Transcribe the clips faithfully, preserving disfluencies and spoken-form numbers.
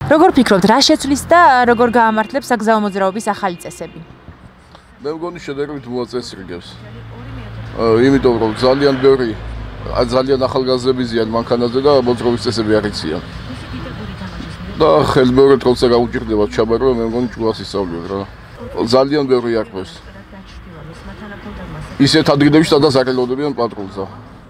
როგორ ფიქრობთ, რა შეცვლის და როგორ გაამართლებს საგზაო მოძრაობის ახალი წესები? მე მგონი შედარებით მოაწესრიგებს. იმიტომ რომ ძალიან ბევრი ძალიან ახალგაზრდები ზიან მანქანაზე და მოძრაობის წესები არ იციან. და ხელმეორედ როცა გაუჭირდება ჩაბარება, მე მგონი ჭკუას ისწავლიოთ რა. ძალიან ბევრი არქვეს. ისეთ ადგილებში, სადაც არ ელოდებიან პატრულს.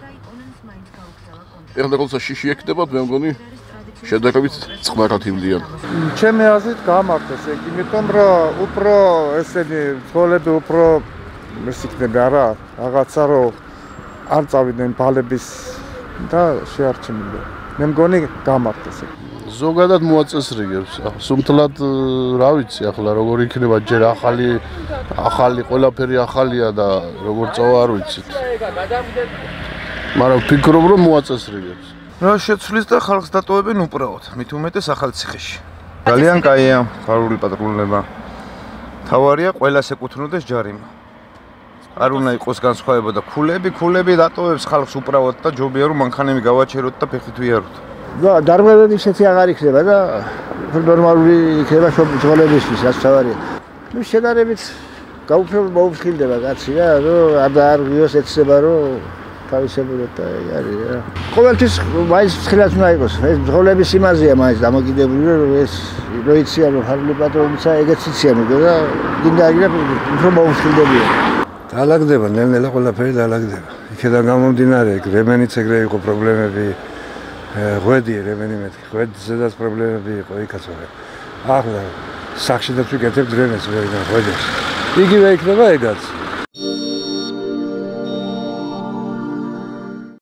ეხლა როცა შიში ექნებათ, მე მგონი შედარებით წყნარად ივლიან. ჩემი აზრით გამართეს ეგ, იმიტომ რომ უფრო ესენი ცხოველები უფრო ისიქნები არა, რაღაცა რომ არ წავიდნენ ბალების და შეარჩენილდნენ. მე მგონი გამართეს ეგ. ზოგადად მოაწესრიგებს. სუმთლად რა ვიცი ახლა როგორ იქნება ჯერ ახალი ახალი ყველაფერი ახალია და როგორ წავა არ ვიცით. მაგრამ ვფიქრობ რომ მოაწესრიგებს. რა შეცვლის და ხალხს დატოვებენ უბრალოდ, მით უმეტეს ახალციხეში. ძალიან კაია ფარული პატრულება. თავარია ყველას ეკუთვნოდეს ჯარიმა. არ უნდა იყოს განსხვავება და ქულები, ქულები დატოვებს ხალხს უბრალოდ და ჯობია რომ მანქანები გავაჩეროთ და ფეხით ვიაროთ. და დარღვევები ისეთი აღარ იქნება და ნორმალური იქნება ცხოვრებისთვის, რაც თავარია. ნუ შედარებით გაუფრთხილ მოუფრთხილდება კაცი რა, რომ არ დაარღვიოს ეცება რომ თავისებურად და არის რა. ყოველთვის მაინც ფრთხილად უნდა იყოს. ეს ცხოვრების იმაზეა მაინც დამოკიდებული რომ ეს რო იციან რომ ფარული პატრონისა ეგეც იციან უკვე და გინდა აგირა უფრო მოუფრთხილდებიან. დაალაგდება, ნელ-ნელა ყველაფერი დაალაგდება. იქედან გამომდინარე, რემენიც ეგრე იყო პრობლემები. ღვედი რემენი მეთქი, ღვედზედაც პრობლემები იყო იქაც ვარ. ახლა სახშიდაც ვიკეთებ რემენს ვერიდან ღვედებს. იგივე იქნება ეგაც.